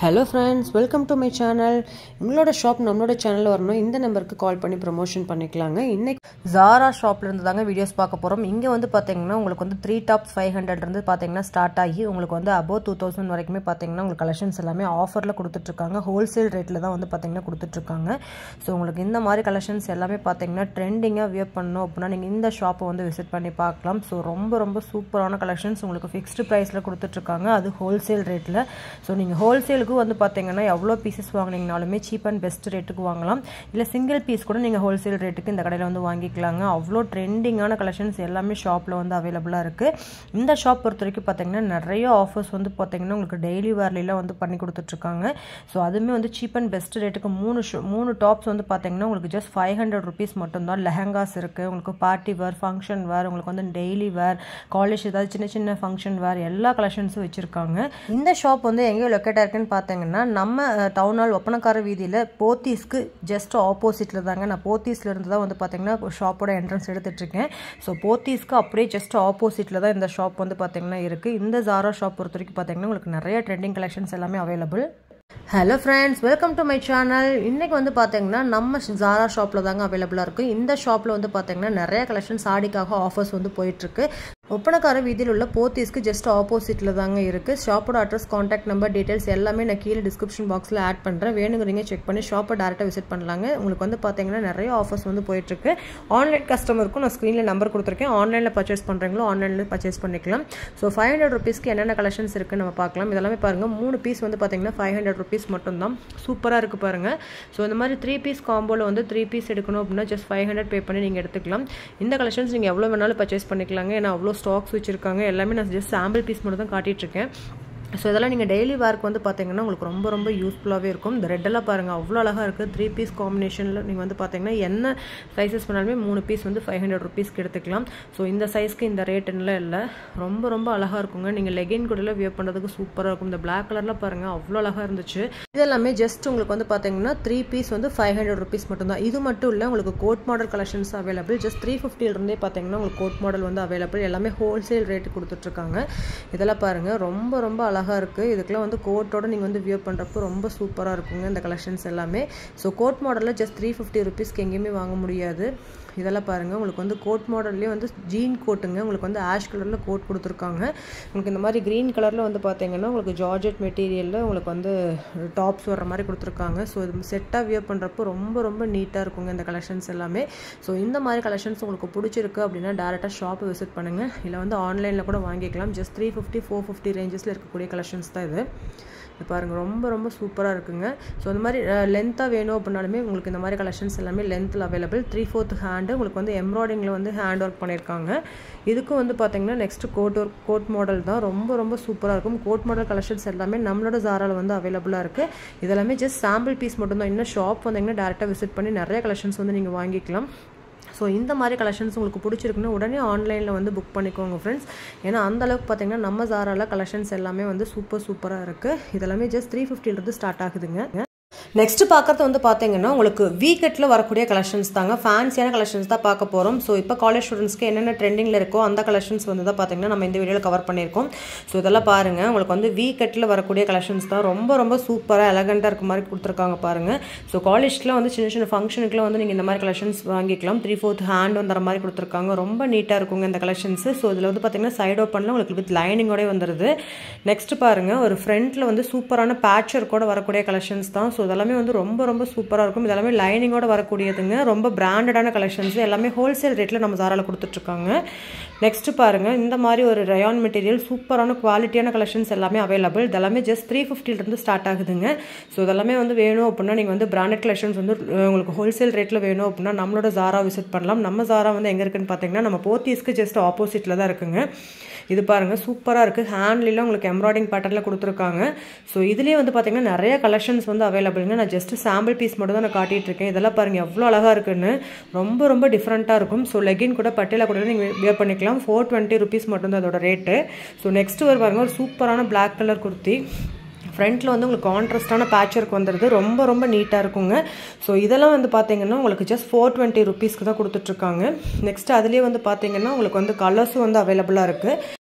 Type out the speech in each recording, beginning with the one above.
Hello friends, welcome to my channel. உங்களோட shop நம்மளோட சேனல்ல வரணும் இந்த நம்பருக்கு கால் பண்ணி ப்ரமோஷன் பண்ணிக்கலாங்க. இன்னைக்கு ZARA ஷாப்ல இருந்து தாங்க வீடியோஸ் பார்க்க போறோம். இங்க வந்து பாத்தீங்கன்னா உங்களுக்கு வந்து 3 டாப்ஸ் 500 இருந்து பாத்தீங்கன்னா ஸ்டார்ட் ஆகி உங்களுக்கு வந்து above 2000 வரைக்குமே பாத்தீங்கன்னா உங்களுக்கு கலெக்ஷன்ஸ் எல்லாமே ஆஃபர்ல கொடுத்துட்டு இருக்காங்க. ஹோல்சேல் ரேட்ல தான் வந்து பாத்தீங்கன்னா கொடுத்துட்டு இருக்காங்க. சோ உங்களுக்கு இந்த மாதிரி கலெக்ஷன்ஸ் எல்லாமே பாத்தீங்கன்னா ட்ரெண்டிங்கா வியர் பண்ணனும் அப்படினா நீங்க இந்த ஷாப்பை வந்து விசிட் பண்ணி பார்க்கலாம். சோ ரொம்ப சூப்பரான கலெக்ஷன்ஸ் உங்களுக்கு ஃபிக்ஸ்ட் பிரைஸ்ல கொடுத்துட்டு இருக்காங்க. அது ஹோல்சேல் ரேட்ல. சோ நீங்க ஹோல்சேல் வந்து பாத்தீங்கன்னா எவ்வளவு பீசஸ் வாங்குனீங்கனாலுமே சீப் அண்ட் பெஸ்ட் ரேட்டுக்கு வாங்கலாம். இல்ல சிங்கிள் பீஸ் கூட நீங்க ஹோல்சேல் ரேட்டுக்கு இந்த கடையில வந்து வாங்கிக்கலாங்க. அவ்வளோ ட்ரெண்டிங்கான கலெக்ஷன்ஸ் எல்லாமே ஷாப்ல வந்து அவைலபிளா இருக்கு. இந்த ஷாப் பொறுத்தவரைக்கும் பாத்தீங்கன்னா நிறைய ஆஃபர்ஸ் வந்து பாத்தீங்கன்னா உங்களுக்கு டெய்லி வேர்ல வந்து பண்ணி கொடுத்துட்டு இருக்காங்க. சோ அதுமே வந்து சீப் அண்ட் பெஸ்ட் ரேட்டுக்கு மூணு டாப்ஸ் வந்து பாத்தீங்கன்னா உங்களுக்கு ஜஸ்ட் 500 rupees மட்டும் தான். லெஹங்காஸ் இருக்கு, உங்களுக்கு பார்ட்டி வேர், ஃபங்க்ஷன் வேர், உங்களுக்கு வந்து டெய்லி வேர், காலேஜ் ஏதாவது சின்ன ஃபங்க்ஷன் வேர் எல்லா கலெக்ஷன்ஸும் வச்சிருக்காங்க. இந்த ஷாப் வந்து எங்க லொகேட் இருக்குன்னு பாத்தீங்கன்னா நம்ம டவுன் ஹால் ஒப்பனக்கார வீதியில போத்தீஸ்க்கு ஜஸ்ட் ஆப்போசிட்ல தாங்க. நான் போத்தீஸ்ல இருந்து தான் வந்து பாத்தீங்கன்னா ஷாப்போட என்ட்ரன்ஸ் எடுத்துட்டு இருக்கேன். ஸோ போத்தீஸ்க்கு அப்படியே ஜஸ்ட் ஆப்போசிட்ல தான் இந்த ஷாப் வந்து பாத்தீங்கன்னா இருக்கு. இந்த ZARA ஷாப் பொறுத்த வரைக்கும் பாத்தீங்கன்னா உங்களுக்கு நிறைய ட்ரெண்டிங் கலெக்ஷன்ஸ் எல்லாமே available. Hello friends, welcome to my channel. இன்னைக்கு வந்து பாத்தீங்கன்னா நம்ம ZARA ஷாப்ல தாங்க அவைலபிளா இருக்கு. இந்த ஷாப்ல வந்து பாத்தீங்கன்னா நிறைய கலெக்ஷன்ஸ் ஆடிக்காக ஆஃபர்ஸ் வந்து போயிட்டு இருக்கு. ஒப்பனக்கார வீதியில் உள்ள போத்தீஸ்க்கு ஜஸ்ட் ஆப்போசிட்ல தாங்க இருக்கு. ஷாப்போட அட்ரஸ், கான்டாக்ட் நம்பர், டீடைல்ஸ் எல்லாமே நான் கீழே டிஸ்கிரிப்ஷன் பாக்ஸ்ல ஆட் பண்றேன். வேணுங்கிறீங்க செக் பண்ணி ஷாப்பை டேரக்டா விசிட் பண்ணலாங்க. உங்களுக்கு வந்து பாத்தீங்கன்னா நிறைய ஆஃபர்ஸ் வந்து போயிட்டு இருக்கு. ஆன்லைன் கஸ்டமருக்கும் நான் ஸ்கிரீன்ல நம்பர் கொடுத்துருக்கேன். ஆன்லைன்ல பர்ச்சேஸ் பண்றீங்களோ ஆன்லைன்ல பர்ச்சேஸ் பண்ணிக்கலாம். ஸோ 500 rupeesக்கு என்னென்ன கலெக்ஷன்ஸ் இருக்குன்னு நம்ம பார்க்கலாம். இதெல்லாமே பாருங்க, 3 பீஸ் வந்து பாத்தீங்கன்னா 500 rupees மட்டும் தான். சூப்பரா இருக்கு பாருங்க. ஸோ இந்த மாதிரி 3 பீஸ் காம்போல வந்து 3 பீஸ் எடுக்கணும் அப்படின்னா ஜஸ்ட் 500 பே பண்ணி நீங்க எடுத்துக்கலாம். இந்த கலெக்ஷன்ஸ் நீங்க எவ்வளவு வேணாலும் பர்ச்சேஸ் பண்ணிக்கலாங்க. ஏன்னா அவ்வளோ ஸ்டாக்ஸ் வச்சிருக்காங்க. எல்லாமே நான் ஜஸ்ட் சாம்பிள் பீஸ் மட்டும் தான் காட்டிட்டு இருக்கேன். ஸோ இதெல்லாம் நீங்கள் டெய்லி வேர்க்கு வந்து பார்த்தீங்கன்னா உங்களுக்கு ரொம்ப யூஸ்ஃபுல்லாகவே இருக்கும். இந்த ரெட்டெல்லாம் பாருங்கள் அவ்வளோ அழகாக இருக்குது. 3 பீஸ் காம்பினேஷனில் நீங்கள் வந்து பார்த்தீங்கன்னா என்ன சைஸஸ் பண்ணாலுமே 3 பீஸ் வந்து 500 rupeesக்கு எடுத்துக்கலாம். ஸோ இந்த சைஸ்க்கு இந்த ரேட்டுன்னெலாம் இல்லை. ரொம்ப அழகாக இருக்குங்க. நீங்கள் லெகின் கூட வியர் பண்ணுறதுக்கு சூப்பராக இருக்கும். இந்த பிளாக் கலரில் பாருங்கள் அவ்வளோ அழகாக இருந்துச்சு. இதெல்லாமே ஜஸ்ட் உங்களுக்கு வந்து பார்த்தீங்கன்னா 3 பீஸ் வந்து 500 rupees மட்டும் தான். இது மட்டும் இல்லை, உங்களுக்கு coat model collections available. Just 350 இருந்தே பார்த்தீங்கன்னா உங்களுக்கு கோட் மாடல் வந்து அவைலபிள். எல்லாமே ஹோல்சேல் ரேட்டு கொடுத்துட்ருக்காங்க. இதெல்லாம் பாருங்கள் ரொம்ப அழகா இருக்கு. இதுக்கெல்லாம் வந்து கோட்டோட நீங்க வந்து வியர் பண்றப்போ ரொம்ப சூப்பரா இருக்குங்க இந்த கலெக்ஷன்ஸ் எல்லாமே. ஸோ கோட் மாடல்ல ஜஸ்ட் 350 rupeesக்கு எங்கேயுமே வாங்க முடியாது. இதெல்லாம் பாருங்க, உங்களுக்கு வந்து கோட் மாடல்லேயே வந்து ஜீன் கோட்டுங்க. உங்களுக்கு வந்து ஆஷ் கலர்ல கோட் கொடுத்துருக்காங்க. உங்களுக்கு இந்த மாதிரி கிரீன் கலர்ல வந்து பாத்தீங்கன்னா உங்களுக்கு ஜார்ஜெட் மெட்டீரியல்ல உங்களுக்கு வந்து டாப்ஸ் வர்ற மாதிரி கொடுத்துருக்காங்க. ஸோ இது செட்டா வியர் பண்றப்போ ரொம்ப நீட்டா இருக்குங்க இந்த கலெக்ஷன்ஸ் எல்லாமே. ஸோ இந்த மாதிரி கலெக்ஷன்ஸ் உங்களுக்கு பிடிச்சிருக்கு அப்படின்னா டேரக்டா ஷாப் விசிட் பண்ணுங்க. இல்ல வந்து ஆன்லைன்ல கூட வாங்கிக்கலாம். ஜஸ்ட் 350 450 ரேஞ்சஸ்ல இருக்கக்கூடிய கலெக்ஷன்ஸ் தான் இது. பாருங்க ரொம்ப சூப்பரா இருக்குங்க. ஸோ இந்த மாதிரி லென்த்தா வேணும் அப்படின்னாலுமே உங்களுக்கு இந்த மாதிரி கலெக்ஷன்ஸ் எல்லாமே லென்த்தில் அவைலபிள். 3/4 ஹேண்டு உங்களுக்கு வந்து எம்ப்ராய்டிங்ல வந்து ஹேண்ட் ஒர்க் பண்ணியிருக்காங்க. இதுக்கும் வந்து பார்த்தீங்கன்னா நெக்ஸ்ட் கோட் மாடல் தான். ரொம்ப சூப்பராக இருக்கும். கோட் மாடல் கலெக்ஷன்ஸ் எல்லாமே நம்மளோட ZARAல வந்து அவைலபிளாக இருக்கு. இதெல்லாமே ஜஸ்ட் சாம்பிள் பீஸ் மட்டும் தான். இன்னும் ஷாப் வந்தீங்கன்னா டேரெக்டாக விசிட் பண்ணி நிறைய கலெக்ஷன்ஸ் வந்து நீங்கள் வாங்கிக்கலாம். ஸோ இந்த மாதிரி கலெக்ஷன்ஸ் உங்களுக்கு பிடிச்சிருக்குன்னா உடனே ஆன்லைனில் வந்து புக் பண்ணிக்கோங்க ஃப்ரெண்ட்ஸ். ஏன்னா அந்த அளவுக்கு பார்த்தீங்கன்னா நம்ம ZARAல கலெக்ஷன்ஸ் எல்லாமே வந்து சூப்பராக இருக்குது. இதெல்லாமே ஜஸ்ட் 350 ஸ்டார்ட் ஆகுதுங்க. நெக்ஸ்ட் பார்க்கறது வந்து பார்த்தீங்கன்னா உங்களுக்கு வீக்கெட்டில் வரக்கூடிய கலெக்ஷன்ஸ் தாங்க. ஃபேன்சியான கலெக்ஷன்ஸ் தான் பார்க்க போகிறோம். ஸோ இப்போ காலேஜ் ஸ்டூடெண்ட்ஸ்க்கு என்னென்ன ட்ரெண்டிங்கில் இருக்கோ அந்த கலெக்ஷன்ஸ் வந்து தான் பார்த்தீங்கன்னா நம்ம இந்த வீடியோவில் கவர் பண்ணியிருக்கோம். ஸோ இதெல்லாம் பாருங்கள், உங்களுக்கு வந்து வீக்கெட்டில் வரக்கூடிய கலெக்ஷன்ஸ் தான். ரொம்ப சூப்பராக எலகண்ட்டாக இருக்க மாதிரி கொடுத்துருக்காங்க பாருங்கள். ஸோ காலேஜ்க்குலாம் வந்து சின்ன ஃபங்க்ஷனுக்குலாம் வந்து நீங்கள் இந்த மாதிரி கலெக்ஷன்ஸ் வாங்கிக்கலாம். 3/4 ஹேண்ட் வந்துற மாதிரி கொடுத்துருக்காங்க. ரொம்ப நீட்டாக இருக்குங்க இந்த கலெக்ஷன்ஸ். ஸோ இதில் வந்து பார்த்தீங்கன்னா சைட் ஓப்பனில் உங்களுக்கு வித் லைனிங்கோட வந்துடுது. நெக்ஸ்ட் பாருங்கள், ஒரு ஃப்ரண்ட்டில் வந்து சூப்பரான பேட்சர் கூட வரக்கூடிய கலெக்ஷன்ஸ் தான். ஸோ எல்லாமே வந்து ரொம்ப சூப்பரா இருக்கும். இதெல்லாமே லைனிங்கோட வரக்கூடியதுங்க. ரொம்ப பிராண்டடான கலெக்ஷன்ஸ் எல்லாமே ஹோல்சேல் ரேட்ல நம்ம ZARAல கொடுத்துட்டு இருக்காங்க. நெக்ஸ்ட் பாருங்க, இந்த மாதிரி ஒரு ரயான் மெட்டீரியல் சூப்பரான குவாலிட்டியான கலெக்ஷன்ஸ் எல்லாமே அவைலபிள். இதெல்லாமே ஜஸ்ட் 350 இருந்து ஸ்டார்ட் ஆகுதுங்க. ஸோ இதெல்லாமே வந்து வேணும் அப்படின்னா நீங்க வந்து பிராண்டட் கலெக்ஷன்ஸ் வந்து உங்களுக்கு ஹோல்சேல் ரேட்ல வேணும் அப்படின்னா நம்மளோட ZARA விசிட் பண்ணலாம். நம்ம ZARA வந்து எங்க இருக்குன்னு பாத்தீங்கன்னா நம்ம போத்தீஸ்க்கு ஜஸ்ட் ஆப்போசிட்ல தான் இருக்குங்க. இது பாருங்க சூப்பரா இருக்கு. ஹேண்ட்ல உங்களுக்கு எம்ப்ராய்டிங் பேட்டர்ன்ல கொடுத்துருக்காங்க. ஸோ இதுலயே வந்து பாத்தீங்கன்னா நிறைய கலெக்ஷன்ஸ் வந்து அவைலபிள்ங்க. நான் ஜஸ்ட் சாம்பிள் பீஸ் மட்டும் தான் நான் காட்டிட்டு இருக்கேன். இதெல்லாம் பாருங்க எவ்வளோ அழகா இருக்குன்னு. ரொம்ப டிஃப்ரெண்டா இருக்கும். ஸோ லெகின் கூட பட்டியல கூட நீங்க வியர் பண்ணிக்கலாம். 420 rupees மட்டும் தான் அதோட ரேட்டு. ஸோ நெக்ஸ்ட் பாருங்க, ஒரு சூப்பரான பிளாக் கலர் குர்த்தி. ஃப்ரண்ட்டில் வந்து உங்களுக்கு கான்ட்ராஸ்டான பேட்ச் ஒர்க் வந்துடுது. ரொம்ப நீட்டாக இருக்குங்க. ஸோ இதெல்லாம் வந்து பார்த்தீங்கன்னா உங்களுக்கு ஜஸ்ட் 420 rupeesக்கு தான் கொடுத்துட்ருக்காங்க. நெக்ஸ்ட் அதுலேயே வந்து பார்த்தீங்கன்னா உங்களுக்கு வந்து கலர்ஸும் வந்து அவைலபிளாக இருக்குது.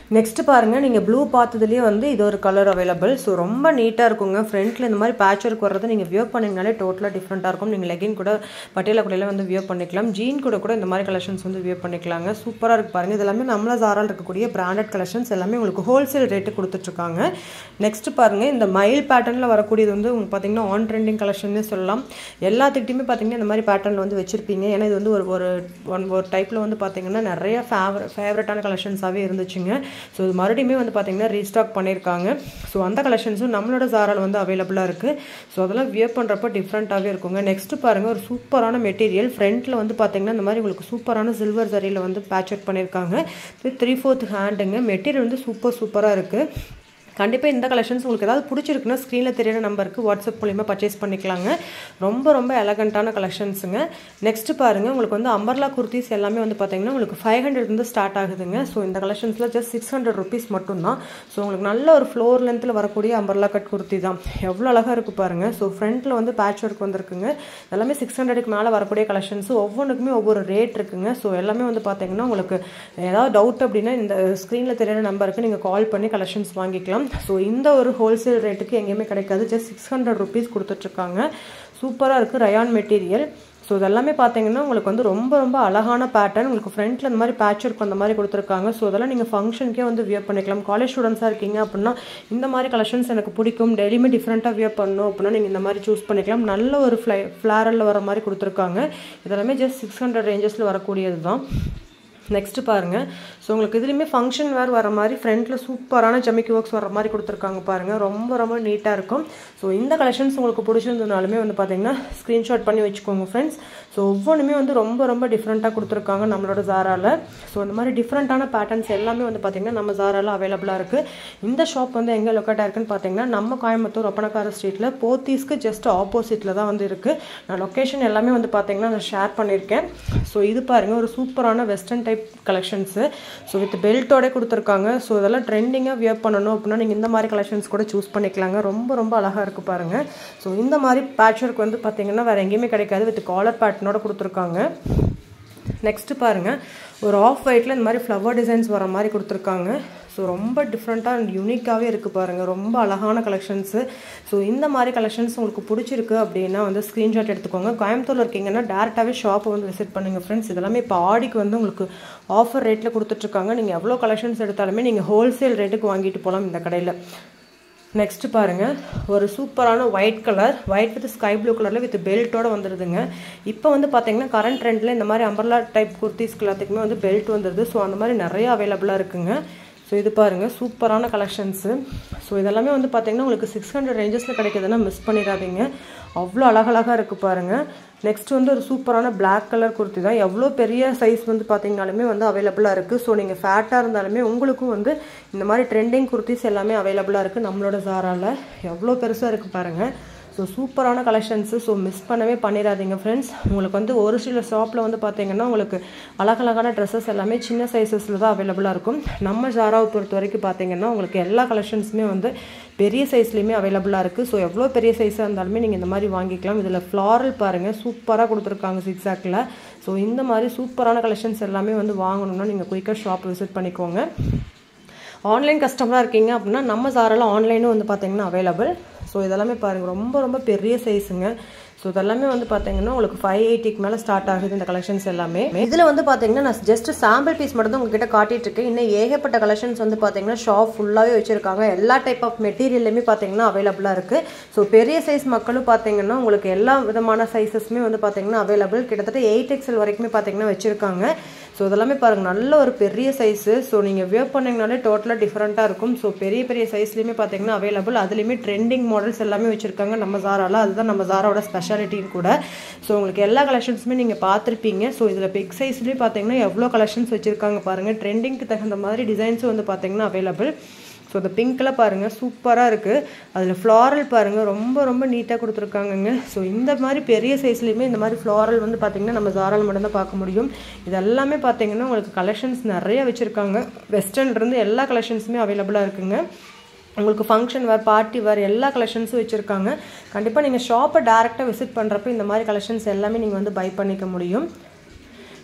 நெக்ஸ்ட் பாருங்க, நீங்க ப்ளூ பார்த்ததுலயே வந்து இது ஒரு கலர் அவைலபிள். ஸோ ரொம்ப நீட்டா இருக்குங்க. ஃப்ரண்ட்ல இந்த மாதிரி பேட்ச் ஒர்க் வர்றது நீங்க வியர் பண்ணீங்கனாலே டோட்டலா டிஃப்ரெண்டா இருக்கும். நீங்க லெகின் கூட பட்டியலா கூட வந்து வியர் பண்ணிக்கலாம். ஜீன் கூட இந்த மாதிரி கலெக்ஷன்ஸ் வந்து வியர் பண்ணிக்கலாங்க. சூப்பரா இருக்கு பாருங்க. இது எல்லாமே நம்மள ZARAல இருக்கக்கூடிய பிராண்டட் கலெக்ஷன்ஸ் எல்லாமே உங்களுக்கு ஹோல்சேல் ரேட்டு கொடுத்துட்டு இருக்காங்க. நெக்ஸ்ட் பாருங்க, இந்த மயில் பேட்டர்ன்ல வரக்கூடியது வந்து உங்களுக்கு பாத்தீங்கன்னா ஆன் ட்ரெண்டிங் கலெக்ஷன்னே சொல்லலாம். எல்லாத்துக்கிட்டையுமே பாத்தீங்கன்னா இந்த மாதிரி பேட்டர்ன்ல வந்து வச்சிருப்பீங்க. ஏன்னா இது வந்து ஒரு டைப்ல வந்து பாத்தீங்கன்னா நிறைய ஃபேவரட்டான கலெக்ஷன்ஸாவே இருந்துச்சுங்க. ஸோ இது மறுபடியுமே வந்து பார்த்தீங்கன்னா ரீஸ்டாக் பண்ணியிருக்காங்க. ஸோ அந்த கலெக்ஷன்ஸும் நம்மளோட ZARAல வந்து அவைலபிளாக இருக்குது. ஸோ அதெல்லாம் வியர் பண்ணுறப்ப டிஃப்ரெண்ட்டாகவே இருக்குங்க. நெக்ஸ்ட் பாருங்கள், ஒரு சூப்பரான மெட்டீரியல். ஃப்ரண்ட்டில் வந்து பார்த்தீங்கன்னா இந்த மாதிரி உங்களுக்கு சூப்பரான சில்வர் ஜரியில் வந்து பேட்ச் ஒர்க் பண்ணியிருக்காங்க. 3/4 ஹேண்டுங்க. மெட்டீரியல் வந்து சூப்பராக இருக்குது. கண்டிப்பாக இந்த கலெக்ஷன்ஸ் உங்களுக்கு ஏதாவது பிடிச்சிருக்குன்னா ஸ்க்ரீனில் தெரியிற நம்பருக்கு வாட்ஸ்அப் மூலிமா பர்ச்சேஸ் பண்ணிக்கலாங்க. ரொம்ப எலகண்ட்டான கலெக்ஷன்ஸுங்க. நெக்ஸ்ட் பாருங்கள், உங்களுக்கு வந்து அம்பர்லா குர்த்திஸ் எல்லாமே வந்து பார்த்தீங்கன்னா உங்களுக்கு 500 இருந்து ஸ்டார்ட் ஆகுதுங்க. ஸோ இந்த கலெக்ஷன்ஸில் ஜஸ்ட் 600 rupees மட்டும்தான். ஸோ உங்களுக்கு நல்ல ஒரு ஃப்ளோர் லென்த்தில் வரக்கூடிய அம்பர்லா கட் குர்த்தி தான். எவ்வளோ அழகாக இருக்குது பாருங்கள். ஸோ ஃப்ரண்ட்டில் வந்து பேட்ச் ஒர்க் வந்துருக்குங்க. எல்லாமே 600க்கு மேலே வரக்கூடிய கலெக்ஷன்ஸ். ஒவ்வொன்றுக்குமே ஒவ்வொரு ரேட் இருக்குங்க. ஸோ எல்லாமே வந்து பார்த்தீங்கன்னா உங்களுக்கு ஏதாவது டவுட் அப்படின்னா இந்த ஸ்க்ரீனில் தெரியிற நம்பருக்கு நீங்கள் கால் பண்ணி கலெக்ஷன்ஸ் வாங்கிக்கலாம். ஸோ இந்த ஒரு ஹோல்சேல் ரேட்டுக்கு எங்கேயுமே கிடைக்காது. ஜஸ்ட் 600 rupees கொடுத்துட்ருக்காங்க. சூப்பராக இருக்குது. Rayon material. ஸோ இதெல்லாமே பார்த்தீங்கன்னா உங்களுக்கு வந்து ரொம்ப அழகான பேட்டர்ன். உங்களுக்கு ஃப்ரண்ட்டில் இந்த மாதிரி பேட்ச் ஒர்க் அந்த மாதிரி கொடுத்துருக்காங்க. ஸோ அதெல்லாம் நீங்கள் ஃபங்க்ஷனுக்கே வந்து வியர் பண்ணிக்கலாம். காலேஜ் ஸ்டூடெண்ட்ஸாக இருக்கீங்க அப்படின்னா இந்த மாதிரி கலெக்ஷன்ஸ் எனக்கு பிடிக்கும், டெய்லியுமே டிஃப்ரெண்ட்டாக வியர் பண்ணணும் அப்படின்னா நீங்கள் இந்த மாதிரி சூஸ் பண்ணிக்கலாம். நல்ல ஒரு ஃப்ளாரலில் வர மாதிரி கொடுத்துருக்காங்க. இதெல்லாமே ஜஸ்ட் 600 ரேஞ்சஸில் வரக்கூடியது தான். நெக்ஸ்ட் பாருங்கள், ஸோ உங்களுக்கு இதுலேயுமே ஃபங்க்ஷன் வேர் வர மாதிரி ஃப்ரண்ட்டில் சூப்பரான ஜமிக்கி ஒர்க்ஸ் வர மாதிரி கொடுத்துருக்காங்க பாருங்கள். ரொம்ப நீட்டாக இருக்கும். ஸோ இந்த கலெக்ஷன்ஸ் உங்களுக்கு பிடிச்சிருந்ததுனாலுமே வந்து பார்த்தீங்கன்னா ஸ்க்ரீன்ஷாட் பண்ணி வச்சுக்கோங்க ஃப்ரெண்ட்ஸ். ஸோ ஒவ்வொன்றுமே வந்து ரொம்ப டிஃப்ரெண்ட்டாக கொடுத்துருக்காங்க நம்மளோட ZARAல. ஸோ இந்த மாதிரி டிஃப்ரெண்ட்டான பேட்டர்ன்ஸ் எல்லாமே வந்து பார்த்தீங்கன்னா நம்ம ZARAல அவைலபிளாக இருக்குது. இந்த ஷாப் வந்து எங்கே லொக்கேட் ஆயிருக்குன்னு பார்த்தீங்கன்னா நம்ம கோயம்புத்தூர் ஒப்பனக்கார ஸ்ட்ரீட்டில் போத்தீஸ்க்கு ஜஸ்ட் ஆப்போசிட்டில் தான் வந்து இருக்குது. நான் லொக்கேஷன் எல்லாமே வந்து பார்த்தீங்கன்னா நான் ஷேர் பண்ணியிருக்கேன். ஸோ இது பாருங்கள், ஒரு சூப்பரான western type collections. So with பெல்ட்டோட கொடுத்துருக்காங்க. ஸோ இதெல்லாம் ட்ரெண்டிங்காக வியர் பண்ணணும் அப்படின்னா நீங்கள் இந்த மாதிரி கலெக்ஷன்ஸ் கூட சூஸ் பண்ணிக்கலாங்க. ரொம்ப அழகாக இருக்குது பாருங்கள். ஸோ இந்த மாதிரி பேட்ச் ஒர்க் வந்து பார்த்தீங்கன்னா வேறு எங்கேயுமே கிடைக்காது. வித் காலர் பேட்டர்னோட கொடுத்துருக்காங்க. நெக்ஸ்ட் பாருங்கள், ஒரு ஆஃப் ஒயிட்டில் இந்த மாதிரி ஃப்ளவர் டிசைன்ஸ் வர மாதிரி கொடுத்துருக்காங்க. ஸோ ரொம்ப டிஃப்ரெண்ட்டாக அண்ட் யூனிக்காகவே இருக்குது பாருங்கள். ரொம்ப அழகான கலெக்ஷன்ஸு. ஸோ இந்த மாதிரி கலெக்ஷன்ஸ் உங்களுக்கு பிடிச்சிருக்கு அப்படின்னா வந்து ஸ்க்ரீன்ஷாட் எடுத்துக்கோங்க. கோயம்புத்தூரில் இருக்கீங்கன்னா டேரெக்டாகவே ஷாப்பை வந்து விசிட் பண்ணுங்கள் ஃப்ரெண்ட்ஸ். இதெல்லாமே இப்போ ஆடிக்கு வந்து உங்களுக்கு ஆஃபர் ரேட்டில் கொடுத்துட்ருக்காங்க. நீங்கள் எவ்வளோ கலெக்ஷன்ஸ் எடுத்தாலுமே நீங்கள் ஹோல்சேல் ரேட்டுக்கு வாங்கிட்டு போகலாம் இந்த கடையில். நெக்ஸ்ட் பாருங்கள், ஒரு சூப்பரான white colour, white with sky blue கலரில் வித் பெல்ட்டோட வந்துடுதுங்க. இப்போ வந்து பார்த்தீங்கன்னா கரண்ட் ட்ரெண்டில் இந்த மாதிரி அம்பர்லா டைப் குர்த்திஸ்க்கு எல்லாத்துக்குமே வந்து பெல்ட் வந்துடுது. ஸோ அந்த மாதிரி நிறைய அவைலபிளாக இருக்குங்க. ஸோ இது பாருங்கள், சூப்பரான கலெக்ஷன்ஸு. ஸோ இதெல்லாமே வந்து பார்த்தீங்கன்னா உங்களுக்கு 600 ரேஞ்சஸில் கிடைக்குதுன்னா மிஸ் பண்ணிடாதீங்க. அவ்வளோ அழகழகாக இருக்குது பாருங்கள். நெக்ஸ்ட் வந்து ஒரு சூப்பரான பிளாக் கலர் குர்த்தி தான். எவ்வளோ பெரிய சைஸ் வந்து பார்த்தீங்கனாலுமே வந்து அவைலபிளாக இருக்குது. ஸோ நீங்கள் ஃபேட்டாக இருந்தாலுமே உங்களுக்கும் வந்து இந்த மாதிரி ட்ரெண்டிங் குர்த்திஸ் எல்லாமே அவைலபிளாக இருக்குது நம்மளோட ZARAல. எவ்வளோ பெருசாக இருக்குது பாருங்கள். ஸோ சூப்பரான கலெக்ஷன்ஸு. ஸோ மிஸ் பண்ணவே பண்ணிடாதீங்க ஃப்ரெண்ட்ஸ். உங்களுக்கு வந்து ஒரு சில ஷாப்பில் வந்து பார்த்தீங்கன்னா உங்களுக்கு அழகழகான ட்ரெஸ்ஸஸ் எல்லாமே சின்ன சைஸஸில் தான் அவைலபிளாக இருக்கும். நம்ம ZARAவை பொறுத்த வரைக்கும் பார்த்தீங்கன்னா உங்களுக்கு எல்லா கலெக்ஷன்ஸுமே வந்து பெரிய சைஸ்லேயுமே அவைலபிளாக இருக்குது. ஸோ எவ்வளோ பெரிய சைஸாக இருந்தாலுமே நீங்கள் இந்த மாதிரி வாங்கிக்கலாம். இதில் ஃப்ளாரல் பாருங்கள், சூப்பராக கொடுத்துருக்காங்க சிக்ஸாக்கில். ஸோ இந்த மாதிரி சூப்பரான கலெக்ஷன்ஸ் எல்லாமே வந்து வாங்கணும்னா நீங்கள் குயிக்காக ஷாப் விசிட் பண்ணிக்கோங்க. ஆன்லைன் கஸ்டமராக இருக்கீங்க அப்படின்னா நம்ம ZARAல ஆன்லைனும் வந்து பார்த்தீங்கன்னா அவைலபிள். ஸோ இதெல்லாமே பாருங்கள், ரொம்ப பெரிய சைஸுங்க. ஸோ இதெல்லாமே வந்து பார்த்தீங்கன்னா உங்களுக்கு 580க்கு மேலே ஸ்டார்ட் ஆகுது இந்த கலெக்ஷன்ஸ் எல்லாமே. இதில் வந்து பார்த்தீங்கன்னா நான் ஜஸ்ட் சாம்பிள் பீஸ் மட்டும் தான் உங்ககிட்ட காட்டிட்டு இருக்கேன். இன்னும் ஏகப்பட்ட கலெக்ஷன்ஸ் வந்து பார்த்தீங்கன்னா ஷாப் ஃபுல்லாகவே வச்சிருக்காங்க. எல்லா டைப் ஆஃப் மெட்டீரியல்லையுமே பார்த்தீங்கன்னா அவைலபிளாக இருக்குது. ஸோ பெரிய சைஸ் மக்களும் பார்த்தீங்கன்னா உங்களுக்கு எல்லா விதமான சைஸஸுமே வந்து பார்த்தீங்கன்னா அவைலபிள். கிட்டத்தட்ட 8XL வரைக்குமே பார்த்தீங்கன்னா வச்சிருக்காங்க. ஸோ இதெல்லாமே பாருங்கள், நல்ல ஒரு பெரிய சைஸு. ஸோ நீங்கள் வியர் பண்ணிங்கனாலே டோட்டலாக டிஃப்ரெண்ட்டாக இருக்கும். ஸோ பெரிய சைஸ்லையுமே பார்த்தீங்கன்னா அவைலபிள். அதுலேயுமே ட்ரெண்டிங் மாடல்ஸ் எல்லாமே வச்சுருக்காங்க நம்ம ZARAல. அதுதான் நம்ம ZARAவோட ஸ்பெஷாலிட்டின்னு கூட. ஸோ உங்களுக்கு எல்லா கலெக்ஷன்ஸுமே நீங்கள் பார்த்துருப்பீங்க. ஸோ இதில் பிக் சைஸ்லேயும் பார்த்தீங்கன்னா எவ்வளோ கலெக்ஷன்ஸ் வச்சுருக்காங்க பாருங்கள். ட்ரெண்டிங்க்கு தகுந்த மாதிரி டிசைன்ஸும் வந்து பார்த்தீங்கன்னா அவைலபிள். ஸோ இந்த பிங்க்கில் பாருங்கள், சூப்பராக இருக்குது. அதில் ஃப்ளாரல் பாருங்கள், ரொம்ப நீட்டாக கொடுத்துருக்காங்கங்க. ஸோ இந்த மாதிரி பெரிய சைஸ்லேயுமே இந்த மாதிரி ஃப்ளாரல் வந்து பார்த்திங்கன்னா நம்ம ZARAல மட்டும்தான் பார்க்க முடியும். இது எல்லாமே பார்த்திங்கன்னா உங்களுக்கு கலெக்ஷன்ஸ் நிறைய வச்சுருக்காங்க. வெஸ்டர்ன்லேருந்து எல்லா கலெக்ஷன்ஸுமே அவைலபிளாக இருக்குங்க. உங்களுக்கு ஃபங்க்ஷன் வேர், பார்ட்டி வேர் எல்லா கலெக்ஷன்ஸும் வச்சுருக்காங்க. கண்டிப்பாக நீங்கள் ஷாப்பை டேரெக்டாக விசிட் பண்ணுறப்ப இந்த மாதிரி கலெக்ஷன்ஸ் எல்லாமே நீங்கள் வந்து பை பண்ணிக்க முடியும்.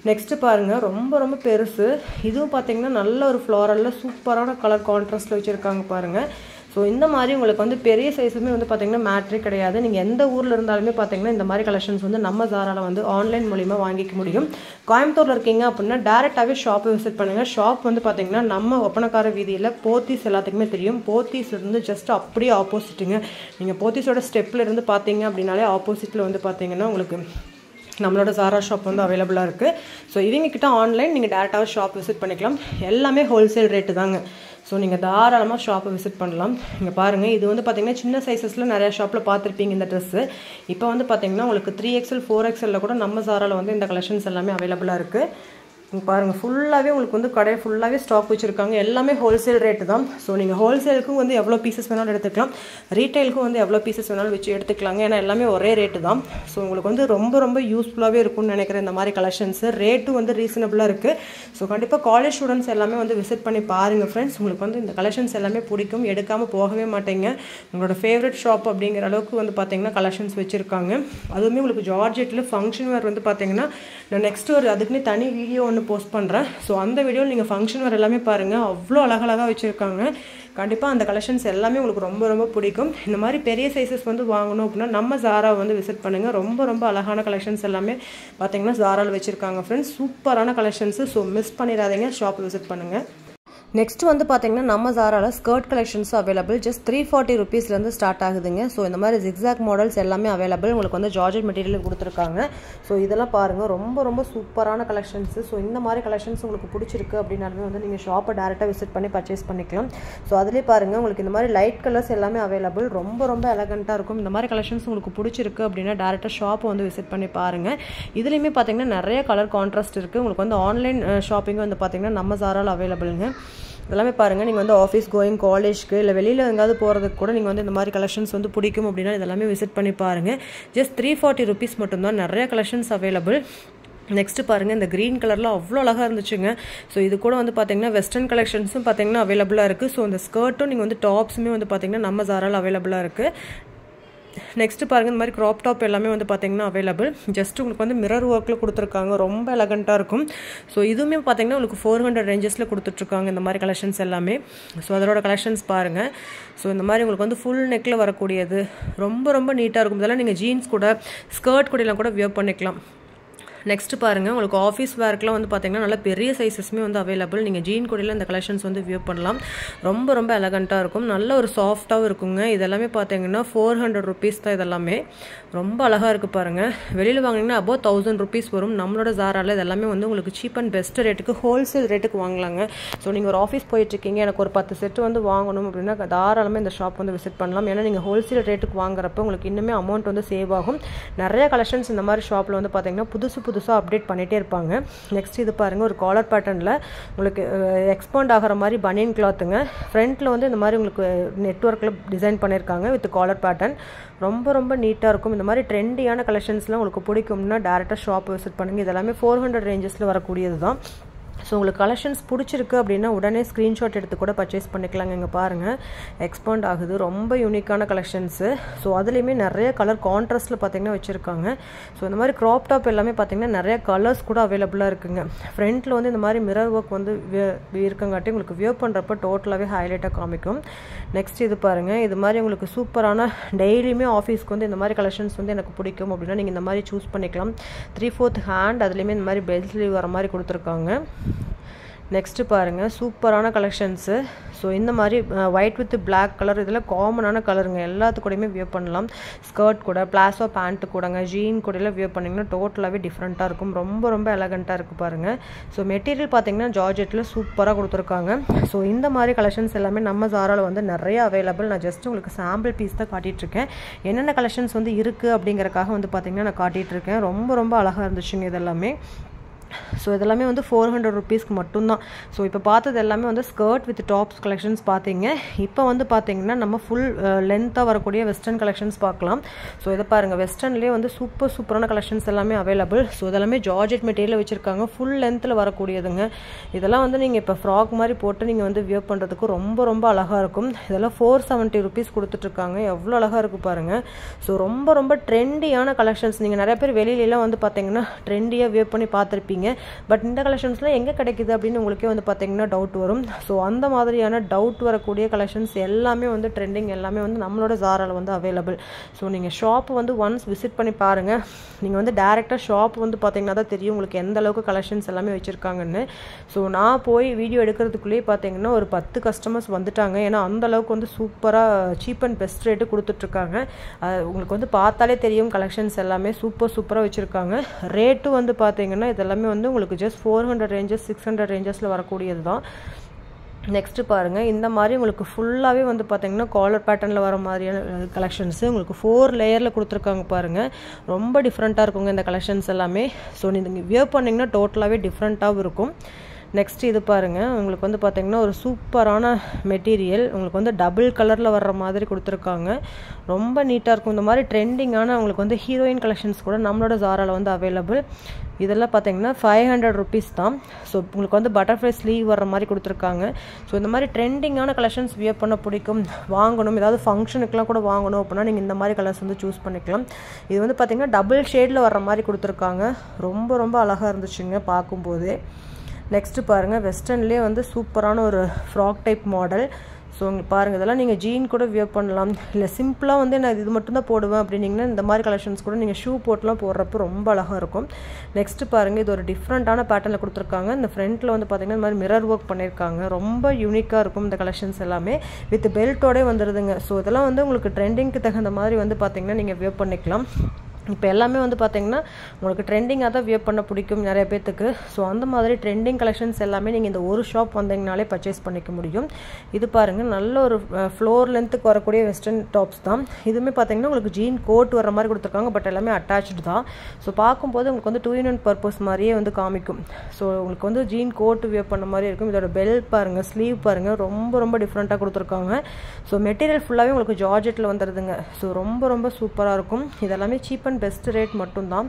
நெக்ஸ்ட்டு பாருங்கள், ரொம்ப ரொம்ப பெருசு. இதுவும் பார்த்தீங்கன்னா நல்ல ஒரு ஃப்ளாரலில் சூப்பரான கலர் கான்ட்ராஸ்ட்டில் வச்சுருக்காங்க பாருங்கள். ஸோ இந்த மாதிரி உங்களுக்கு வந்து பெரிய சைஸுமே வந்து பார்த்தீங்கன்னா மேட்ரே கிடையாது. நீங்கள் எந்த ஊரில் இருந்தாலுமே பார்த்தீங்கன்னா இந்த மாதிரி கலெக்ஷன்ஸ் வந்து நம்ம ஜாராவில் வந்து ஆன்லைன் மூலிமா வாங்கிக்க முடியும். கோயம்புத்தூரில் இருக்கீங்க அப்படின்னா டேரெக்டாகவே ஷாப்பை விசிட் பண்ணுங்கள். ஷாப் வந்து பார்த்தீங்கன்னா நம்ம ஒப்பனக்கார வீதியில் போத்தீஸ் எல்லாத்துக்குமே தெரியும். போத்தீஸ் இருந்து ஜஸ்ட் அப்படியே ஆப்போசிட்டுங்க. நீங்கள் போத்தீஸோட ஸ்டெப்பில் இருந்து பார்த்தீங்க அப்படின்னாலே ஆப்போசிட்டில் வந்து பார்த்தீங்கன்னா உங்களுக்கு நம்மளோட ZARA ஷாப் வந்து அவைலபிளாக இருக்குது. ஸோ இவங்கக்கிட்ட ஆன்லைன் நீங்கள் டேரெக்டாக ஷாப் விசிட் பண்ணிக்கலாம். எல்லாமே ஹோல்சேல் ரேட்டு தாங்க. ஸோ நீங்கள் தாராளமாக ஷாப்பை விசிட் பண்ணலாம். இங்கே பாருங்கள், இது வந்து பார்த்தீங்கன்னா சின்ன சைஸஸில் நிறையா ஷாப்பில் பார்த்துருப்பீங்க இந்த ட்ரெஸ்ஸு. இப்போ வந்து பார்த்தீங்கன்னா உங்களுக்கு 3XL 4XL கூட நம்ம ZARAவில் வந்து இந்த கலெக்ஷன்ஸ் எல்லாமே அவைலபிளாக இருக்குது. நீங்கள் பாருங்கள், ஃபுல்லாகவே உங்களுக்கு வந்து கடை ஃபுல்லாகவே ஸ்டாக் வச்சுருக்காங்க. எல்லாமே ஹோல்சேல் ரேட்டு தான். ஸோ நீங்கள் ஹோல்சேலுக்கும் வந்து எவ்வளோ பீசஸ் வேணாலும் எடுத்துக்கலாம், ரீட்டைலுக்கும் வந்து எவ்வளோ பீசஸ் வேணாலும் வச்சு எடுத்துக்கலாங்க. ஏன்னா எல்லாமே ஒரே ரேட்டு தான். ஸோ உங்களுக்கு வந்து ரொம்ப ரொம்ப யூஸ்ஃபுல்லாகவே இருக்கும்னு நினைக்கிறேன் இந்த மாதிரி கலெக்ஷன்ஸு. ரேட்டும் வந்து ரீசனபிளாக இருக்குது. ஸோ கண்டிப்பாக காலேஜ் ஸ்டூடெண்ட்ஸ் எல்லாமே வந்து விசிட் பண்ணி பாருங்கள் ஃப்ரெண்ட்ஸ். உங்களுக்கு வந்து இந்த கலெக்ஷன்ஸ் எல்லாமே பிடிக்கும், எடுக்காமல் போகவே மாட்டேங்க. உங்களோட ஃபேவரட் ஷாப் அப்படிங்கிற அளவுக்கு வந்து பார்த்தீங்கன்னா கலெக்ஷன்ஸ் வச்சுருக்காங்க. அதுவுமே உங்களுக்கு ஜார்ஜெட்டில் ஃபங்க்ஷன் வேர் வந்து பார்த்தீங்கன்னா நான் நெக்ஸ்ட் ஒரு அதுக்குன்னே தனி வீடியோ ஒன்று போஸ்ட் பண்ணுறேன். ஸோ அந்த வீடியோவில் நீங்கள் ஃபங்க்ஷன் வேறு எல்லாமே பாருங்கள், அவ்வளோ அழகழகாக வச்சுருக்காங்க. கண்டிப்பாக அந்த கலெக்ஷன்ஸ் எல்லாமே உங்களுக்கு ரொம்ப ரொம்ப பிடிக்கும். இந்த மாதிரி பெரிய சைஸஸ் வந்து வாங்கணும் அப்படின்னா நம்ம ZARAவை வந்து விசிட் பண்ணுங்கள். ரொம்ப ரொம்ப அழகான கலெக்ஷன்ஸ் எல்லாமே பார்த்தீங்கன்னா ZARAவில் வச்சுருக்காங்க ஃப்ரெண்ட்ஸ். சூப்பரான கலெக்ஷன்ஸு. ஸோ மிஸ் பண்ணிடாதீங்க, ஷாப் விசிட் பண்ணுங்கள். நெக்ஸ்ட் வந்து பார்த்தீங்கன்னா நம்ம ZARAவில் ஸ்கர்ட் கலெக்ஷன்ஸும் அவைலபிள். ஜஸ்ட் 340 ருபீஸ்லேருந்து ஸ்டார்ட் ஆகுதுங்க. ஸோ இந்த மாதிரி ஜிக்ஸாக் மாடல்ஸ் எல்லாமே அவைலபிள். உங்களுக்கு வந்து ஜார்ஜெட் மெட்டீரியல் கொடுத்துருக்காங்க. ஸோ இதெல்லாம் பாருங்கள், ரொம்ப ரொம்ப சூப்பரான கலெக்ஷன்ஸு. ஸோ இந்த மாதிரி கலெக்ஷன்ஸ் உங்களுக்கு பிடிச்சிருக்கு அப்படின்னாலுமே வந்து நீங்கள் ஷாப்பை டேரெக்டாக விசிட் பண்ணி பர்ச்சேஸ் பண்ணிக்கலாம். ஸோ அதிலே பாருங்கள், உங்களுக்கு இந்த மாதிரி லைட் கலர்ஸ் எல்லாமே அவைலபிள். ரொம்ப ரொம்ப எலகண்ட்டாக இருக்கும். இந்த மாதிரி கலெக்ஷன்ஸ் உங்களுக்கு பிடிச்சிருக்கு அப்படின்னா டேரெக்டாக ஷாப்பை வந்து விசிட் பண்ணி பாருங்கள். இதுலேயுமே பார்த்தீங்கன்னா நிறைய கலர் கான்ட்ராஸ்ட் இருக்குது. உங்களுக்கு வந்து ஆன்லைன் ஷாப்பிங் வந்து பார்த்தீங்கன்னா நம்ம ZARAவில் அவைலபிளுங்க. எல்லாமே பாருங்கள், நீங்கள் வந்து ஆஃபீஸ் கோயிங், காலேஜ்க்கு இல்லை வெளியில் எங்காவது போகிறதுக்கு கூட நீங்கள் வந்து இந்த மாதிரி கலெக்ஷன்ஸ் வந்து பிடிக்கும் அப்படின்னா இதெல்லாமே விசிட் பண்ணி பாருங்கள். ஜஸ்ட் 340 ருபீஸ் மட்டும்தான். நிறைய கலெக்ஷன்ஸ் அவைலபிள். நெக்ஸ்ட்டு பாருங்கள், இந்த க்ரீன் கலரில் அவ்வளோ அழகாக இருந்துச்சுங்க. ஸோ இது கூட வந்து பார்த்தீங்கன்னா வெஸ்டர்ன் கலெக்ஷன்ஸும் பார்த்தீங்கன்னா அவைலபிளாக இருக்குது. ஸோ இந்த ஸ்கர்ட்டும் நீங்கள் வந்து டாப்ஸுமே வந்து பார்த்தீங்கன்னா நம்ம ZARAவில் அவைலபிளாக இருக்குது. நெக்ஸ்ட்டு பாருங்கள், இந்த மாதிரி க்ராப் டாப் எல்லாமே வந்து பார்த்தீங்கன்னா அவைலபிள். ஜஸ்ட் உங்களுக்கு வந்து மிரர் ஒர்க்கில் கொடுத்துருக்காங்க, ரொம்ப எலகண்ட்டாக இருக்கும். ஸோ இதுவுமே பார்த்தீங்கன்னா உங்களுக்கு 400 ரேஞ்சஸில் கொடுத்துட்ருக்காங்க இந்த மாதிரி கலெக்ஷன்ஸ் எல்லாமே. ஸோ அதோட கலெக்ஷன்ஸ் பாருங்கள். ஸோ இந்த மாதிரி உங்களுக்கு வந்து ஃபுல் நெக்கில் வரக்கூடியது ரொம்ப ரொம்ப நீட்டாக இருக்கும். இதெல்லாம் நீங்கள் ஜீன்ஸ் கூட ஸ்கர்ட் கூடலாம் கூட வியர் பண்ணிக்கலாம். நெக்ஸ்ட்டு பாருங்கள், உங்களுக்கு ஆஃபீஸ் வேர்க்கெலாம் வந்து பார்த்தீங்கன்னா நல்ல பெரிய சைஸஸ்மே வந்து அவைலபிள். நீங்கள் ஜீன் கூடையில் இந்த கலெக்ஷன்ஸ் வந்து வியூ பண்ணலாம். ரொம்ப ரொம்ப எலகண்ட்டாக இருக்கும், நல்ல ஒரு சாஃப்டாகவும் இருக்குங்க. இதெல்லாமே பார்த்தீங்கன்னா 400 ருபீஸ் தான். இதெல்லாமே ரொம்ப அழகாக இருக்குது பாருங்கள். வெளியில் வாங்கினீங்கன்னா அபோவ் 1000 ருபீஸ் வரும். நம்மளோட ZARAவில் இதெல்லாமே வந்து உங்களுக்கு சீப் அண்ட் பெஸ்ட் ரேட்டுக்கு ஹோல்சேல் ரேட்டுக்கு வாங்கலாங்க. ஸோ நீங்கள் ஒரு ஆஃபீஸ் போயிட்டுருக்கீங்க, எனக்கு ஒரு 10 செட்டு வந்து வாங்கணும் அப்படின்னா தாராளமாக இந்த ஷாப் வந்து விசிட் பண்ணலாம். ஏன்னா நீங்கள் ஹோல்சேல் ரேட்டுக்கு வாங்குறப்ப உங்களுக்கு இன்னுமே அமௌண்ட் வந்து சேவ் ஆகும். நிறைய கலெக்ஷன்ஸ் இந்த மாதிரி ஷாப்பில் வந்து பார்த்தீங்கன்னா புதுசாக அப்டேட் பண்ணிகிட்டே இருப்பாங்க. நெக்ஸ்ட் இது பாருங்கள், ஒரு காலர் பேட்டர்னில் உங்களுக்கு எக்ஸ்பாண்ட் ஆகிற மாதிரி பனியன் கிளாத்துங்க. ஃப்ரண்ட்டில் வந்து இந்த மாதிரி உங்களுக்கு நெட்வொர்க்கில் டிசைன் பண்ணியிருக்காங்க வித் காலர் பேட்டர்ன். ரொம்ப ரொம்ப நீட்டாக இருக்கும். இந்த மாதிரி ட்ரெண்டியான கலெக்ஷன்ஸ்லாம் உங்களுக்கு பிடிக்கும்னா டேரெக்டாக ஷாப் விசிட் பண்ணுங்கள். இதெல்லாமே 400 ரேஞ்சஸில் வரக்கூடியது தான். ஸோ உங்களுக்கு கலெக்ஷன்ஸ் பிடிச்சிருக்கு அப்படின்னா உடனே ஸ்க்ரீன்ஷாட் எடுத்து கூட பர்ச்சேஸ் பண்ணிக்கலாங்க. இங்கே பாருங்கள், எக்ஸ்பாண்ட் ஆகுது, ரொம்ப யூனிக்கான கலெக்ஷன்ஸு. ஸோ அதுலேயுமே நிறைய கலர் கான்ட்ராஸ்ட்டில் பார்த்தீங்கன்னா வச்சுருக்காங்க. ஸோ இந்த மாதிரி க்ராப் டாப் எல்லாமே பார்த்தீங்கன்னா நிறைய கலர்ஸ் கூட அவைலபிளாக இருக்குங்க. ஃப்ரண்ட்டில் வந்து இந்த மாதிரி மிரர் ஒர்க் வந்து இருக்கங்காட்டி உங்களுக்கு வியர் பண்ணுறப்ப டோட்டலாகவே ஹைலைட்டாக காமிக்கும். நெக்ஸ்ட் இது பாருங்கள், இது மாதிரி உங்களுக்கு சூப்பரான டெய்லியுமே ஆஃபீஸ்க்கு வந்து இந்த மாதிரி கலெக்ஷன்ஸ் வந்து எனக்கு பிடிக்கும் அப்படின்னா நீங்கள் இந்த மாதிரி சூஸ் பண்ணிக்கலாம். 3/4 ஹேண்ட், அதுலேயுமே இந்த மாதிரி பெல்ட் ஸ்லீவ் வர மாதிரி கொடுத்துருக்காங்க. நெக்ஸ்ட்டு பாருங்கள், சூப்பரான கலெக்ஷன்ஸு. ஸோ இந்த மாதிரி ஒயிட் வித் பிளாக் கலர், இதில் காமனான கலருங்க. எல்லாத்துக்கூடையுமே வியர் பண்ணலாம். ஸ்கர்ட் கூட, பிளாசோ பேண்ட்டு கூடங்க, ஜீன் கூடையில் வியர் பண்ணிங்கன்னா டோட்டலாகவே டிஃப்ரெண்ட்டாக இருக்கும். ரொம்ப ரொம்ப எலகண்ட்டாக இருக்குது பாருங்கள். ஸோ மெட்டீரியல் பார்த்தீங்கன்னா ஜார்ஜெட்டில் சூப்பராக கொடுத்துருக்காங்க. ஸோ இந்த மாதிரி கலெக்ஷன்ஸ் எல்லாமே நம்ம ZARAவில் வந்து நிறைய அவைலபிள். நான் ஜஸ்ட் உங்களுக்கு சாம்பிள் பீஸ் தான் காட்டிகிட்ருக்கேன். என்னென்ன கலெக்ஷன்ஸ் வந்து இருக்குது அப்படிங்கிறக்காக வந்து பார்த்திங்கன்னா நான் காட்டிகிட்ருக்கேன். ரொம்ப ரொம்ப அழகாக இருந்துச்சுங்க இதெல்லாமே. ஸோ இதெல்லாமே வந்து 400 ருபீஸ்க்கு மட்டும்தான். ஸோ இப்போ பார்த்தது எல்லாமே வந்து ஸ்கர்ட் வித் டாப்ஸ் கலெக்ஷன்ஸ் பார்த்தீங்க. இப்போ வந்து பார்த்தீங்கன்னா நம்ம ஃபுல் லென்த்தாக வரக்கூடிய வெஸ்டர்ன் கலெக்ஷன்ஸ் பார்க்கலாம். ஸோ இதை பாருங்கள், வெஸ்டர்ன்லேயே வந்து சூப்பரான கலெக்ஷன்ஸ் எல்லாமே அவைலபிள். ஸோ இதெல்லாமே ஜார்ஜெட் மெட்டீரியல் வச்சுருக்காங்க, ஃபுல் லென்த்தில் வரக்கூடியதுங்க. இதெல்லாம் வந்து நீங்கள் இப்போ ஃப்ராக் மாதிரி போட்டு நீங்கள் வந்து வியர் பண்ணுறதுக்கு ரொம்ப ரொம்ப அழகாக இருக்கும். இதெல்லாம் 470 ருபீஸ் கொடுத்துட்ருக்காங்க. எவ்வளோ அழகாக இருக்குது பாருங்கள். ஸோ ரொம்ப ரொம்ப ட்ரெண்டியான கலெக்ஷன்ஸ். நீங்கள் நிறைய பேர் வெளியிலலாம் வந்து பார்த்தீங்கன்னா ட்ரெண்டியாக வியர் பண்ணி பார்த்துருப்பீங்க. பார்த்துருப்பீங்க. பட் இந்த கலெக்ஷன்ஸ்லாம் எங்கே கிடைக்குது அப்படின்னு உங்களுக்கே வந்து பார்த்தீங்கன்னா டவுட் வரும். ஸோ அந்த மாதிரியான டவுட் வரக்கூடிய கலெக்ஷன்ஸ் எல்லாமே வந்து ட்ரெண்டிங் எல்லாமே வந்து நம்மளோட ZARAல வந்து அவைலபிள். ஸோ நீங்கள் ஷாப் வந்து ஒன்ஸ் விசிட் பண்ணி பாருங்கள். நீங்கள் வந்து டேரெக்டாக ஷாப் வந்து பார்த்தீங்கன்னா தான் தெரியும் உங்களுக்கு எந்த அளவுக்கு கலெக்ஷன்ஸ் எல்லாமே வச்சுருக்காங்கன்னு. ஸோ நான் போய் வீடியோ எடுக்கிறதுக்குள்ளேயே பார்த்தீங்கன்னா ஒரு 10 கஸ்டமர்ஸ் வந்துட்டாங்க. ஏன்னா அந்த அளவுக்கு வந்து சூப்பராக சீப் அண்ட் பெஸ்ட் ரேட்டு கொடுத்துட்ருக்காங்க. உங்களுக்கு வந்து பார்த்தாலே தெரியும் கலெக்ஷன்ஸ் எல்லாமே சூப்பராக வச்சுருக்காங்க. ரேட்டும் வந்து பார்த்தீங்கன்னா இதெல்லாமே வந்து உங்களுக்கு ஜஸ்ட் 400 ரேஞ்சஸ் 600 ரேஞ்சஸில் வரக்கூடியது தான். நெக்ஸ்ட்டு பாருங்கள், இந்த மாதிரி உங்களுக்கு ஃபுல்லாகவே வந்து பார்த்தீங்கன்னா காலர் பேட்டர்னில் வர மாதிரியான கலெக்ஷன்ஸு உங்களுக்கு 4 லேயரில் கொடுத்துருக்காங்க பாருங்கள். ரொம்ப டிஃப்ரெண்ட்டாக இருக்குங்க இந்த கலெக்ஷன்ஸ் எல்லாமே. ஸோ நீங்கள் வியர் பண்ணிங்கன்னா டோட்டலாகவே டிஃப்ரெண்ட்டாகவும் இருக்கும். நெக்ஸ்ட் இது பாருங்கள், உங்களுக்கு வந்து பார்த்தீங்கன்னா ஒரு சூப்பரான மெட்டீரியல் உங்களுக்கு வந்து டபுள் கலரில் வர்ற மாதிரி கொடுத்துருக்காங்க. ரொம்ப நீட்டாக இருக்கும். இந்த மாதிரி ட்ரெண்டிங்கான உங்களுக்கு வந்து ஹீரோயின் கலெக்ஷன்ஸ் கூட நம்மளோட ZARAல வந்து அவைலபிள். இதெல்லாம் பார்த்தீங்கன்னா 500 ருபீஸ் தான். ஸோ உங்களுக்கு வந்து பட்டர்ஃப்ளை ஸ்லீவ் வர்ற மாதிரி கொடுத்துருக்காங்க. ஸோ இந்த மாதிரி ட்ரெண்டிங்கான கலெக்ஷன்ஸ் வியர் பண்ண பிடிக்கும், வாங்கணும், ஏதாவது ஃபங்க்ஷனுக்குலாம் கூட வாங்கணும் அப்படின்னா நீங்கள் இந்த மாதிரி கலர்ஸ் வந்து சூஸ் பண்ணிக்கலாம். இது வந்து பார்த்தீங்கன்னா டபுள் ஷேடில் வர்ற மாதிரி கொடுத்துருக்காங்க. ரொம்ப அழகாக இருந்துச்சுங்க பார்க்கும்போதே. நெக்ஸ்ட்டு பாருங்கள், வெஸ்டர்ன்லேயே வந்து சூப்பரான ஒரு ஃப்ராக் டைப் மாடல். ஸோ உங்களுக்கு பாருங்கள், இதெல்லாம் நீங்கள் ஜீன் கூட வியர் பண்ணலாம். இல்லை சிம்பிளாக வந்து நான் இது மட்டும்தான் போடுவேன் அப்படின்னீங்கன்னா இந்த மாதிரி கலெக்ஷன்ஸ் கூட நீங்கள் ஷூ போட்டுலாம் போடுறப்போ ரொம்ப அழகாக இருக்கும். நெக்ஸ்ட்டு பாருங்கள், இது ஒரு டிஃப்ரெண்ட்டான பேட்டர்னில் கொடுத்துருக்காங்க. இந்த ஃப்ரண்ட்டில் வந்து பார்த்திங்கன்னா இந்த மாதிரி மிரர் ஒர்க் பண்ணியிருக்காங்க. ரொம்ப யூனிக்காக இருக்கும் இந்த கலெக்ஷன்ஸ் எல்லாமே. வித் பெல்ட்டோடே வந்துடுதுங்க. ஸோ இதெல்லாம் வந்து உங்களுக்கு ட்ரெண்டிங்க்கு தகுந்த மாதிரி வந்து பார்த்திங்கன்னா நீங்கள் வியர் பண்ணிக்கலாம். இப்போ எல்லாமே வந்து பார்த்தீங்கன்னா உங்களுக்கு ட்ரெண்டிங்காக தான் வியர் பண்ண பிடிக்கும் நிறைய பேர்த்துக்கு. ஸோ அந்த மாதிரி ட்ரெண்டிங் கலெக்ஷன்ஸ் எல்லாமே நீங்கள் இந்த ஒரு ஷாப் வந்தீங்கனாலே பர்ச்சேஸ் பண்ணிக்க முடியும். இது பாருங்கள், நல்ல ஒரு ஃப்ளோர் லென்த்துக்கு வரக்கூடிய வெஸ்டர்ன் டாப்ஸ் தான். இதுவுமே பார்த்தீங்கன்னா உங்களுக்கு ஜீன் கோட் வர மாதிரி கொடுத்துருக்காங்க. பட் எல்லாமே அட்டாச்சு தான். ஸோ பார்க்கும்போது உங்களுக்கு வந்து 2-in-1 பர்பஸ் மாதிரியே வந்து காமிக்கும். ஸோ உங்களுக்கு வந்து ஜீன் கோட் வியர் பண்ண மாதிரி இருக்கும். இதோட பெல்ட் பாருங்கள், ஸ்லீவ் பாருங்கள், ரொம்ப டிஃப்ரெண்ட்டாக கொடுத்துருக்காங்க. ஸோ மெட்டீரியல் ஃபுல்லாகவே உங்களுக்கு ஜார்ஜெட்டில் வந்துடுதுங்க. ஸோ ரொம்ப சூப்பராக இருக்கும். இதெல்லாமே சீப் அண்ட் பெஸ்ட் ரேட் மட்டும்தான்.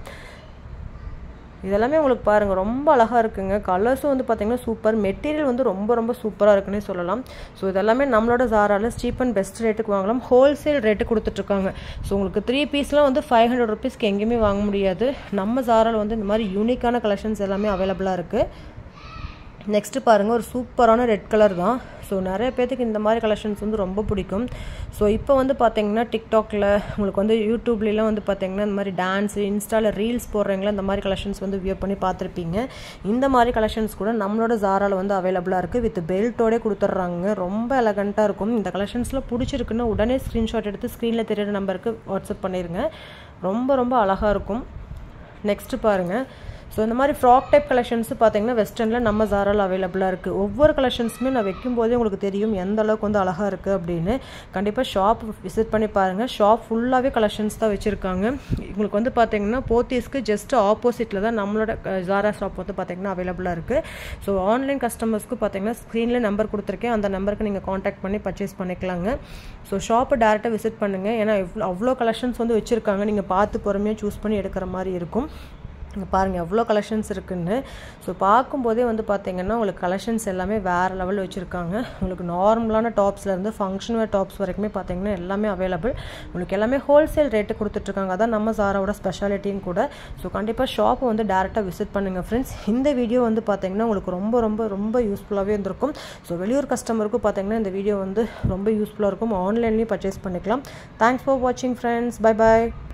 இதெல்லாமே உங்களுக்கு பாருங்கள் ரொம்ப அழகாக இருக்குங்க. கலர்ஸும் வந்து பார்த்தீங்கன்னா சூப்பர், மெட்டீரியல் வந்து ரொம்ப சூப்பராக இருக்குன்னே சொல்லலாம். ஸோ இதெல்லாமே நம்மளோட ZARAல சீப் அண்ட் பெஸ்ட் ரேட்டுக்கு வாங்கலாம். ஹோல்சேல் ரேட்டு கொடுத்துட்ருக்காங்க. ஸோ உங்களுக்கு 3 பீஸ்லாம் வந்து 500 ருபீஸ்க்கு எங்கேயுமே வாங்க முடியாது. நம்ம ZARAல வந்து இந்த மாதிரி யூனிக்கான கலெக்ஷன்ஸ் எல்லாமே அவைலபிளாக இருக்குது. நெக்ஸ்ட்டு பாருங்கள், ஒரு சூப்பரான ரெட் கலர் தான். ஸோ நிறைய பேர்த்துக்கு இந்த மாதிரி கலெக்ஷன்ஸ் வந்து ரொம்ப பிடிக்கும். ஸோ இப்போ வந்து பார்த்தீங்கன்னா டிக்டாக்ல உங்களுக்கு வந்து யூடியூப்லாம் வந்து பார்த்தீங்கன்னா இந்த மாதிரி டான்ஸு இன்ஸ்டாவில் ரீல்ஸ் போடுறவங்களா இந்த மாதிரி கலெக்ஷன்ஸ் வந்து வியர் பண்ணி பார்த்துருப்பீங்க. இந்த மாதிரி கலெக்ஷன்ஸ் கூட நம்மளோட ZARAல வந்து அவைலபிளாக இருக்குது. வித் பெல்ட்டோடே கொடுத்துட்றாங்க. ரொம்ப எலகண்ட்டாக இருக்கும். இந்த கலெக்ஷன்ஸில் பிடிச்சிருக்குன்னா உடனே ஸ்க்ரீன்ஷாட் எடுத்து ஸ்க்ரீனில் தெரியிற நம்பருக்கு வாட்ஸ்அப் பண்ணிடுங்க. ரொம்ப அழகாக இருக்கும். நெக்ஸ்ட்டு பாருங்கள், ஸோ இந்த மாதிரி ஃப்ராக் டைப் கலெக்ஷன்ஸ் பார்த்தீங்கன்னா வெஸ்டர்னில் நம்ம ZARAல அவைலபிளாக இருக்குது. ஒவ்வொரு கலெக்ஷன்ஸுமே நான் வைக்கும்போதே உங்களுக்கு தெரியும் எந்த அளவுக்கு வந்து அழகாக இருக்குது அப்படின்னு. கண்டிப்பாக ஷாப் விசிட் பண்ணி பாருங்கள். ஷாப் ஃபுல்லாகவே கலெக்ஷன்ஸ் தான் வச்சுருக்காங்க. உங்களுக்கு வந்து பார்த்தீங்கன்னா போத்தீஸ்க்கு ஜஸ்ட் ஆப்போசிட்டில் தான் நம்மளோட ZARA ஷாப் வந்து பார்த்தீங்கன்னா அவைலபிளாக இருக்குது. ஸோ ஆன்லைன் கஸ்டமர்ஸ்க்கு பார்த்தீங்கன்னா ஸ்க்ரீனில் நம்பர் கொடுத்துருக்கேன். அந்த நம்பருக்கு நீங்கள் காண்டாக்ட் பண்ணி பர்ச்சேஸ் பண்ணிக்கலாங்க. ஸோ ஷாப்பை டேரெக்டாக விசிட் பண்ணுங்கள். ஏன்னா அவ்வளோ கலெக்ஷன்ஸ் வந்து வச்சுருக்காங்க. நீங்கள் பார்த்து பொறுமையாக சூஸ் பண்ணி எடுக்கிற மாதிரி இருக்கும். இங்கே பாருங்கள் எவ்வளோ கலெக்ஷன்ஸ் இருக்குன்னு. ஸோ பார்க்கும்போதே வந்து பார்த்தீங்கன்னா உங்களுக்கு கலெக்ஷன்ஸ் எல்லாமே வேறு லெவல் வச்சுருக்காங்க. உங்களுக்கு நார்மலான டாப்ஸ்லேருந்து ஃபங்க்ஷன் வேர் டாப்ஸ் வரைக்குமே பார்த்தீங்கன்னா எல்லாமே அவைலபிள். உங்களுக்கு எல்லாமே ஹோல்சேல் ரேட்டு கொடுத்துட்ருக்காங்க. அதான் நம்ம ZARAவோட ஸ்பெஷாலிட்டியும் கூட. ஸோ கண்டிப்பாக ஷாப்பை வந்து டேரெக்டாக விசிட் பண்ணுங்கள் ஃப்ரெண்ட்ஸ். இந்த வீடியோ வந்து பார்த்தீங்கன்னா உங்களுக்கு ரொம்ப யூஸ்ஃபுல்லாகவே இருந்திருக்கும். ஸோ வெளியூர் கஸ்டமருக்கும் பார்த்தீங்கன்னா இந்த வீடியோ வந்து ரொம்ப யூஸ்ஃபுல்லாக இருக்கும். ஆன்லைன்லேயும் பர்ச்சேஸ் பண்ணிக்கலாம். தேங்க்ஸ் ஃபார் வாட்சிங் ஃப்ரெண்ட்ஸ். பை.